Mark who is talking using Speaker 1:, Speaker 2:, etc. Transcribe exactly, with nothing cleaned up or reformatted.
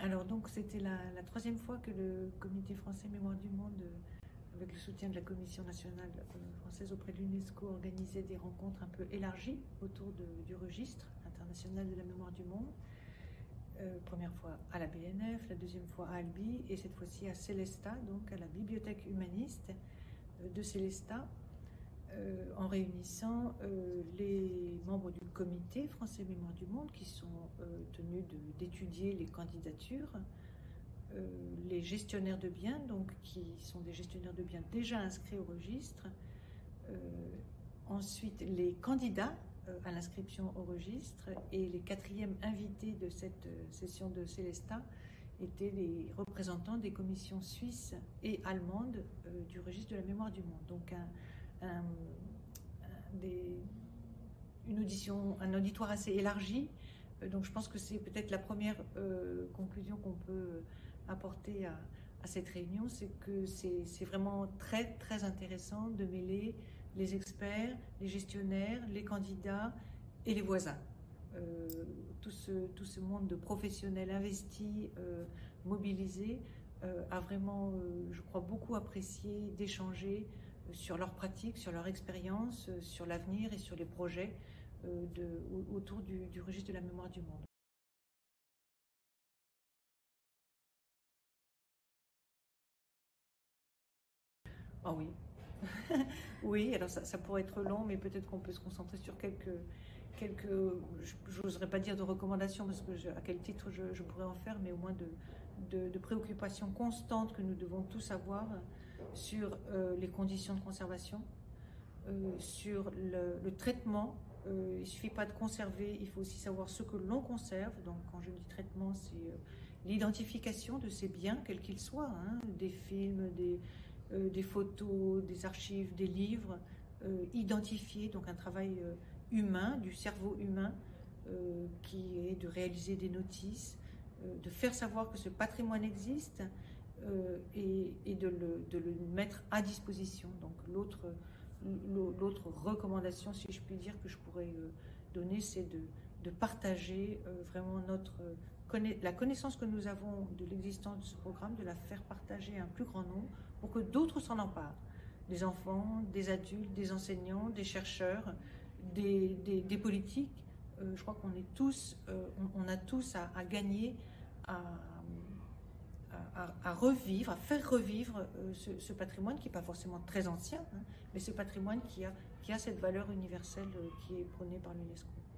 Speaker 1: Alors donc c'était la, la troisième fois que le Comité français Mémoire du Monde, euh, avec le soutien de la Commission nationale euh, française auprès de l'UNESCO, organisait des rencontres un peu élargies autour de, du registre international de la mémoire du monde. Euh, première fois à la B N F, la deuxième fois à Albi et cette fois-ci à Célestat, donc à la bibliothèque humaniste euh, de Célestat, euh, en réunissant euh, les membres du comité français Mémoire du Monde qui sont euh, tenus d'étudier les candidatures, euh, les gestionnaires de biens, donc qui sont des gestionnaires de biens déjà inscrits au registre, euh, ensuite les candidats à l'inscription au registre, et les quatrièmes invités de cette session de Célestat étaient les représentants des commissions suisses et allemandes euh, du registre de la mémoire du monde. Donc un, un, un des, une audition, un auditoire assez élargi. Euh, donc je pense que c'est peut-être la première euh, conclusion qu'on peut apporter à, à cette réunion, c'est que c'est vraiment très très intéressant de mêler les experts, les gestionnaires, les candidats et les voisins. Euh, tout, ce, tout ce monde de professionnels investis, euh, mobilisés, euh, a vraiment, euh, je crois, beaucoup apprécié d'échanger sur leurs pratiques, sur leur expérience, sur l'avenir et sur les projets euh, de, autour du, du registre de la mémoire du monde. Ah oui. Oui, alors ça, ça pourrait être long, mais peut-être qu'on peut se concentrer sur quelques, quelques je n'oserais pas dire de recommandations, parce que je, à quel titre je, je pourrais en faire, mais au moins de, de, de préoccupations constantes que nous devons tous avoir sur euh, les conditions de conservation, euh, sur le, le traitement. Euh, il ne suffit pas de conserver, il faut aussi savoir ce que l'on conserve. Donc quand je dis traitement, c'est euh, l'identification de ces biens, quels qu'ils soient, hein, des films, des... Euh, des photos, des archives, des livres, euh, identifiés, donc un travail euh, humain, du cerveau humain, euh, qui est de réaliser des notices, euh, de faire savoir que ce patrimoine existe euh, et, et de, le, de le mettre à disposition. Donc l'autre l'autre recommandation, si je puis dire, que je pourrais euh, donner, c'est de, de partager euh, vraiment notre, la connaissance que nous avons de l'existence de ce programme, de la faire partager à un plus grand nombre, pour que d'autres s'en emparent, des enfants, des adultes, des enseignants, des chercheurs, des, des, des politiques. Euh, je crois qu'on est tous, euh, on, on a tous à, à gagner, à, à, à revivre, à faire revivre euh, ce, ce patrimoine qui n'est pas forcément très ancien, hein, mais ce patrimoine qui a, qui a cette valeur universelle euh, qui est prônée par l'UNESCO.